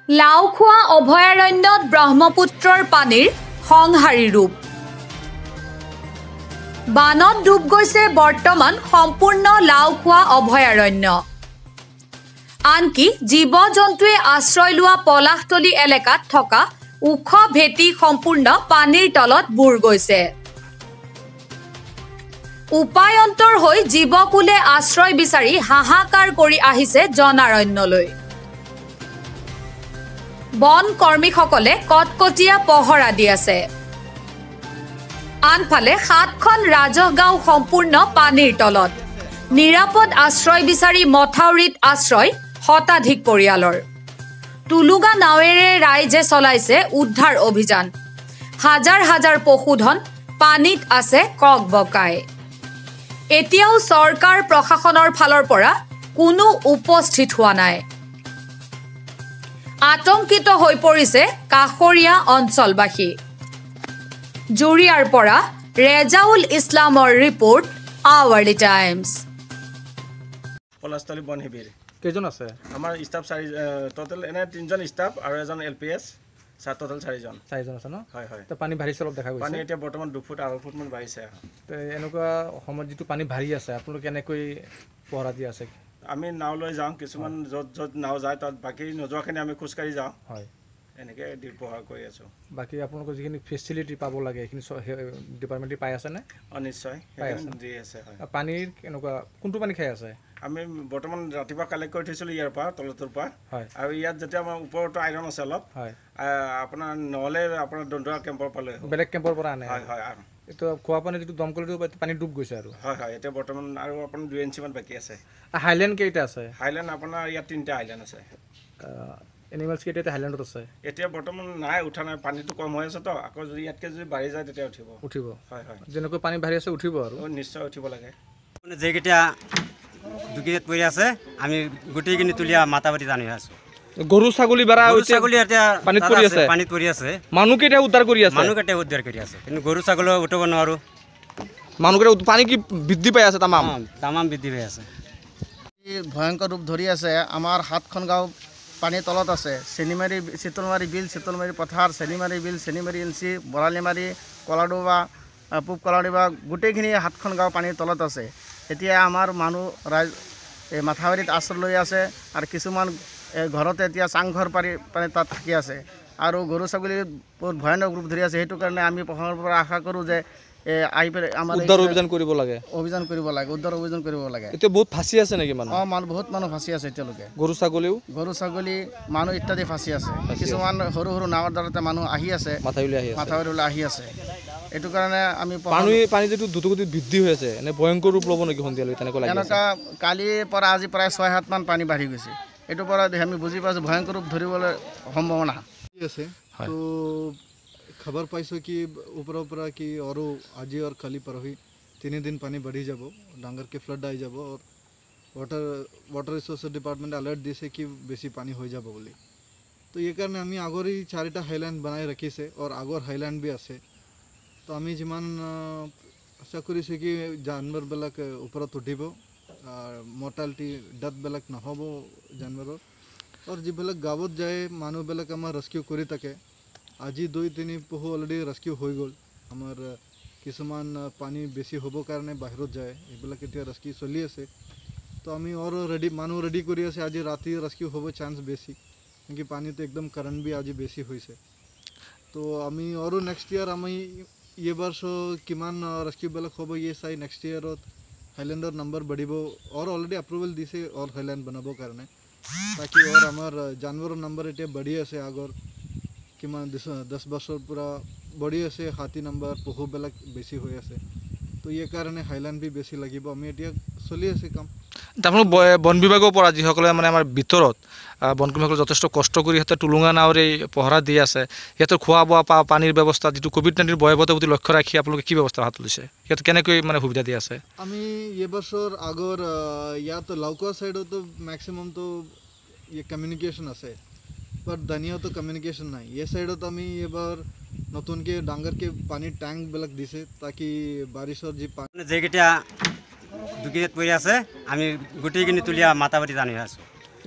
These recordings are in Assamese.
লাওখোৱা অভয়াৰণ্যত ব্ৰহ্মপুত্ৰৰ পানীৰ সংহাৰী ৰূপ। বানত ডুব গৈছে বৰ্তমান সম্পূৰ্ণ লাওখোৱা অভয়াৰণ্য। আনকি জীৱ-জন্তুৱে আশ্ৰয় লোৱা পলাশতলী এলেকাত থকা ওখ ভেটি সম্পূৰ্ণ পানীৰ তলত বুৰ গৈছে। উপায়ন্তৰ হৈ জীৱকুলে আশ্ৰয় বিচাৰি হাহাকাৰ কৰি আহিছে জনাৰণ্যলৈ। বন কৰ্মীসকলে কটকটীয়া পহৰা দি আছে। আনফালে ৭খন ৰাজহগাঁও সম্পূৰ্ণ পানীৰ তলত। নিৰাপদ আশ্ৰয় বিচাৰি মথাউৰিত আশ্ৰয় শতাধিক পৰিয়ালৰ। টুলুগা নাৱেৰে ৰাইজে চলাইছে উদ্ধাৰ অভিযান। হাজাৰ হাজাৰ পশুধন পানীত আছে ককবকাই। এতিয়াও চৰকাৰ প্ৰশাসনৰ ফালৰ পৰা কোনো উপস্থিত হোৱা নাই। আতংকিত হৈ পৰিছে কাষৰীয়া অঞ্চলবাসী। জুৰিয়াৰ পৰা ৰেজাউল ইছলামৰ ৰিপৰ্ট, আৱাৰ্লি টাইমছ। পলাশতলী বন শিবিৰ কেইজন আছে? আমাৰ ষ্টাফ টোটেল এনে 3জন ষ্টাফ আৰু এজন LPS, টোটেল 4জন আছে ন? হয় হয়। পানী বাঢ়িছে অলপ দেখা গৈছে। পানী এতিয়া বৰ্তমান 2 ফুট 2.5 ফুট মান বাঢ়িছে। এনেকুৱা সময়ত যিটো পানী বাঢ়ি আছে আপোনালোকে কেনেকৈ পহৰা দি আছে? আমি নাও লৈ যাওঁ, কিছুমান য'ত নাও যায় তাত, বাকী নোযোৱাখিনি আমি খোজকাঢ়ি যাওঁ। হয়, এনেকৈ পহৰা কৰি আছোঁ। বাকী আপোনালোকৰ যিখিনি ফেচিলিটি পাব লাগে সেইখিনি ডিপাৰ্টমেণ্টে পাই আছেনে? নিশ্চয় দি আছে। হয়। পানীৰ কেনেকুৱা, কোনটো পানী খাই আছে? আমি বৰ্তমান ৰাতিপুৱা কালেক্ট কৰি থৈছিলোঁ ইয়াৰ পৰা, তলটোৰ পৰা। হয়। আৰু ইয়াত যেতিয়া আমাৰ ওপৰতো আইৰণ আছে অলপ। হয়। আপোনাৰ নহ'লে আপোনাৰ দন্দুৱা কেম্পৰ পৰা লৈ বেলেগ কেম্পৰ পৰা আনে? হয় হয়। এইটো খোৱা পানী যিটো দমকলটো পানী ডুব গৈছে আৰু? হয় হয়। এতিয়া বৰ্তমান আৰু আপোনাৰ 2 ইঞ্চি মান বাকী আছে। হাইলেণ্ড কেইটা আছে? হাইলেণ্ড আপোনাৰ ইয়াত 3টা হাইলেণ্ড আছে। এনিমেলছ কেইটা এতিয়া হাইলেণ্ডত আছে? এতিয়া বৰ্তমান নাই, উঠা নাই, পানীটো কম হৈ আছে তো। আকৌ যদি ইয়াতকৈ যদি বাঢ়ি যায় তেতিয়া উঠিব। হয় হয়। যেনেকৈ পানী বাঢ়ি আছে উঠিব আৰু? নিশ্চয় উঠিব লাগে। যেইকেইটা দুকিত পৰি আছে আমি গোটেইখিনি তুলিয়া মাতাবাৰী টানি আছোঁ। গৰু ছাগলী এতিয়া পানীত পৰি আছে। মানুহকেইটা উদ্ধাৰ কৰি আছে কিন্তু গৰু ছাগলী উঠাব নোৱাৰোঁ। মানুহকেইটা পানী কি বৃদ্ধি পাই আছে? তামাম বৃদ্ধি পাই আছে। ভয়ংকৰ ৰূপ ধৰি আছে। আমাৰ 7খন গাঁও পানীৰ তলত আছে। চেনিমাৰী, চিতলমাৰী বিল, চিতলমাৰী পথাৰ, চেনিমাৰী বিল, চেনিমাৰী এনচি, বৰালিমাৰী, কলাডোবা, পূব কলাডোবা, গোটেইখিনি 7খন গাঁও পানীৰ তলত আছে। এতিয়া আমাৰ মানুহ ৰাইজ এই মাথাউৰিত আশ্ৰয় লৈ আছে আৰু কিছুমান ঘৰতে এতিয়া চাংঘৰ পাৰি তাত থাকি আছে। আৰু গৰু ছাগলী বহুত ভয়ানক ৰূপ ধৰি আছে। সেইটো কাৰণে আমি প্ৰশাসনৰ পৰা আশা কৰোঁ যে আহি পেলাই আমাৰ উদ্ধাৰ অভিযান কৰিব লাগে। উদ্ধাৰ অভিযান কৰিব লাগে। এতিয়া বহুত ফাঁচি আছে নেকি মানুহ? বহুত মানুহ ফাঁচি আছে এতিয়ালৈকে। গৰু ছাগলী মানুহ ইত্যাদি ফাঁচি আছে। কিছুমান সৰু সৰু নাৱৰ দ্বাৰাতে মানুহ আহি আছে, মাথাউৰিলৈ আহি আছে। এইটো কাৰণে আমি পানী যিটো দ্ৰুতগতিত বৃদ্ধি হৈ আছে, এনে ভয়ংকৰ ৰূপ ল'ব নেকি সন্ধিয়ালৈ? এনেকুৱা কালিৰ পৰা আজি প্ৰায় 6-7 মান পানী বাঢ়ি গৈছে। এইটোৰ পৰা আমি বুজি পাইছোঁ ভয়ংকৰ ৰূপ ধৰিবলৈ সম্ভাৱনা আছে। তো খবৰ পাইছোঁ কি ওপৰৰ পৰা কি আৰু আজি আৰু কালি পৰহি 3 দিন পানী বাঢ়ি যাব, ডাঙৰকৈ ফ্লাড আহি যাব। वाटर रिसोर्स डिपार्टमेंट अलर्ट दिसे कि बेसी पानी हो যাব बोली। तो ये कारण आमी आगरी 4टा हाईलैंड बनाई रखिसे और आगर हाईलैंड भी आसे। तो आमी जिमान आशा करिसे कि जानवर बेलक ऊपरत उठिब और मर्टालिटी डेथ बेलक নহব जानवर। और जिबेलक गावत जाए मानु बेलक आमार रेस्क्यू करि থাকে। আজি 2-3 পহু অলরেডি रेस्क्यू হৈ গ'ল। आमार কিছুমান পানী বেছি হ'ব কাৰণে বাহিৰত যায়, এইবিলাক এতিয়া रेस्क्यू চলি আছে। तो आमी और मानु रेडी करी आसे। आज राति रेस्क्यू होबो चान्स बेसी, क्योंकि पानी तो एकदम करंट भी आज बेसी होइसे। तो आमी और नेक्स्ट ईयर आमी ये वर्ष किमान रेस्क्यू बेलक होबो ये साइ नेक्स्ट ईयर हाईलैंडर नंबर बढ़िबो और ऑलरेडी अप्रूवल दिसे और हाईलैंड बनाबो कारणे, ताकि और आमार जानवर नंबर एटे बढ़ी आसे। आगर किमान 10 बছৰ पूरा बढ़ी आसे। हाथी नंबर पहु बेलक बेसी होई आसे। तो ये कारणे हाईलैंड भी बेसी লাগিব। आमी एटिया चली आसे काम। আপোনালোক বন বিভাগৰ পৰা যিসকলে আমাৰ ভিতৰত বনকৰ্মীসকলে যথেষ্ট কষ্ট কৰি সিহঁতে টুলুঙা নাৱৰে পহৰা দি আছে, সিহঁতৰ খোৱা বোৱা পানীৰ ব্যৱস্থা যিটো কোভিড-19 ভয়াৱহতাৰ প্ৰতি লক্ষ্য ৰাখি আপোনালোকে কি ব্যৱস্থা হাতত লৈছে? সিহঁতে কেনেকৈ সুবিধা দি আছে? আমি এই বছৰ আগৰ ইয়াত লাওখোৱা সাইডতো ম্যাক্সিমাম তো ये কমিউনিকেশ্যন আছে, বাট দানিয়াতো কমিউনিকেশ্যন নাই। এই সাইডত আমি এবাৰ নতুনকৈ ডাঙৰকৈ পানীৰ ট্যাঙ্ক বেলক দিছে, তাকি বাৰিছৰ যি পানী যেইকেইটা দুকিত পৰি আছে আমি গোটেইখিনি তুলিয়া মাতাবাৰী টানি আছোঁ।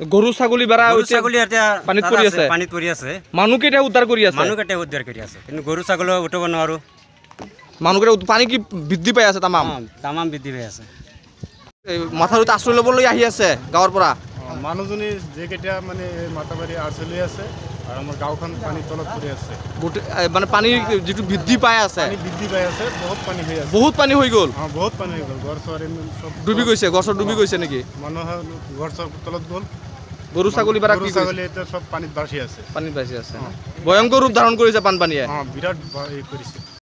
গৰু ছাগলী বেৰা গৰু ছাগলী এতিয়া পানীত তাত পৰি আছে, আছে পানীত পৰি আছে। মানুহকেইটা উদ্ধাৰ কৰি আছে মানুহকেইটা উদ্ধাৰ কৰি আছে, কিন্তু গৰু ছাগলী উঠাব নোৱাৰোঁ। মানুহকেইটা পানী কি বৃদ্ধি পাই আছে তামাম তামাম বৃদ্ধি পাই আছে। মাথাউৰিত আশ্ৰয় ল'বলৈ আহি আছে গাঁৱৰ পৰা মানুহজনী যিকেইটা মানে মাতাবাৰী আশ্ৰয় লৈ আছে আৰু আমাৰ গাঁওখন পানীৰ তলত পৰি আছে। গোটেই মানে পানীৰ যিটো বৃদ্ধি পাই আছে পানী বৃদ্ধি পাই আছে, বহুত পানী হৈ আছে। বহুত পানী হৈ গ'ল বহুত পানী হৈ গ'ল, ঘৰ চৰ চব ডুবি গৈছে, গছৰ ডুবি গৈছে নেকি? মানুহৰ ঘৰ চৰ তলত গ'ল। গৰু ছাগলী বেৰা গৰু কি ছাগলী এতিয়া চব পানীত বাচি আছে। পানীত বাচি আছে ভয়ংকৰ ৰূপ ধাৰণ কৰিছে বানপানীয়ে বিৰাট কৰিছে।